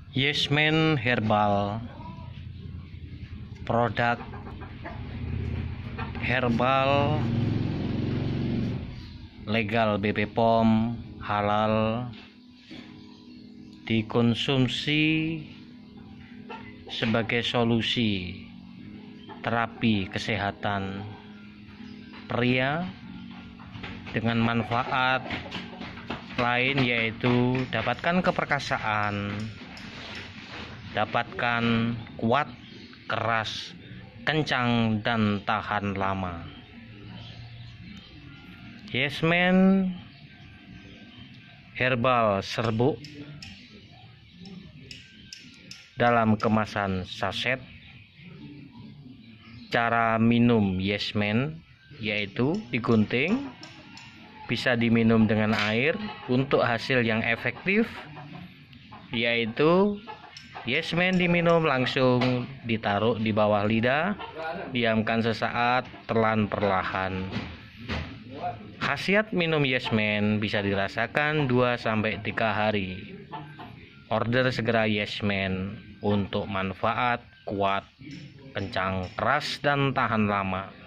Yesmen Herbal, produk herbal legal BP POM, halal, dikonsumsi sebagai solusi terapi kesehatan pria dengan manfaat lain, yaitu dapatkan keperkasaan, dapatkan kuat, keras, kencang, dan tahan lama. Yesmen Herbal serbuk dalam kemasan saset. Cara minum Yesmen yaitu digunting, bisa diminum dengan air. Untuk hasil yang efektif yaitu Yesmen diminum langsung, ditaruh di bawah lidah, diamkan sesaat, telan perlahan. Khasiat minum Yesmen bisa dirasakan 2-3 hari. Order segera Yesmen untuk manfaat kuat, kencang, keras, dan tahan lama.